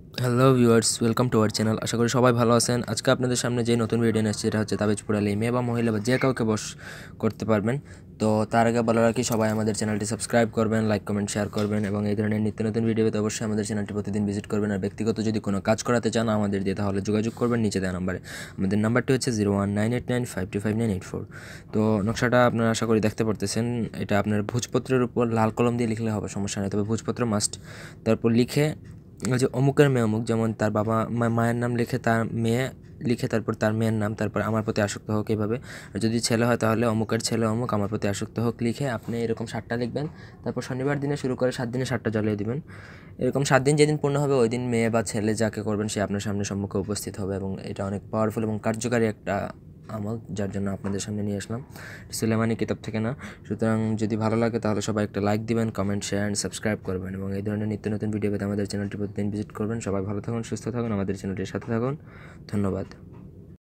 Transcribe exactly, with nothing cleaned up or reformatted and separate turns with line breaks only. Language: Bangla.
Hello viewers, welcome to our channel. আশা করি সবাই ভালো আছেন। আজকে আপনাদের সামনে যে নতুন ভিডিও নিয়ে এসেছি এটা হচ্ছে তাবিজ পড়ালে মেয়ে বা মহিলা বা যে কাউকে বশ করতে পারবেন। তো তার আগে বলা রাখি, সবাই আমাদের চ্যানেলটি সাবস্ক্রাইব করবেন, লাইক কমেন্ট শেয়ার করবেন এবং এই ধরনের নিত্য নতুন ভিডিও পেতে অবশ্যই আমাদের চ্যানেলটি প্রতিদিন ভিজিট করবেন। আর ব্যক্তিগত যদি কোনো কাজ করাতে চান আমাদের দিয়ে, তাহলে যোগাযোগ করবেন নিচে দেওয়া নাম্বারে। আমাদের নাম্বারটি হচ্ছে zero one nine eight nine five two five nine eight four. তো নকশাটা আপনারা আশা করি দেখতে পারতেছেন। এটা আপনার ভোজপত্রের উপর লাল কলম দিয়ে লিখলে হবে, সমস্যা নেই, তবে ভোজপত্র মাস্ট। তারপর লিখে যে অমুকের মেয়ে অমুক, যেমন তার বাবা মায়ের নাম লিখে তার মেয়ে লিখে, তারপর তার মেয়ের নাম, তারপর আমার প্রতি আসক্ত হোক এইভাবে। আর যদি ছেলে হয় তাহলে অমুকের ছেলে অমুক আমার প্রতি আসক্ত হোক লিখে আপনি এরকম সাতটা লিখবেন। তারপর শনিবার দিনে শুরু করে সাত দিনে সাতটা জ্বালিয়ে দিবেন। এরকম সাত দিন যেদিন পূর্ণ হবে ওই দিন মেয়ে বা ছেলে যাকে করবেন সে আপনার সামনে সম্মুখে উপস্থিত হবে এবং এটা অনেক পাওয়ারফুল এবং কার্যকারী একটা আমল, যার জন্য আপনাদের সামনে নিয়ে আসলাম। সুলেমানি কিতাব থেকে না। সুতরাং যদি ভালো লাগে তাহলে সবাই একটা লাইক দিবেন, কমেন্ট শেয়ার অ্যান্ড সাবস্ক্রাইব করবেন এবং এই ধরনের নিত্য নতুন ভিডিও পেতে আমাদের চ্যানেলটি প্রতিদিন ভিজিট করবেন। সবাই ভালো থাকুন, সুস্থ থাকুন, আমাদের চ্যানেলটির সাথে থাকুন। ধন্যবাদ।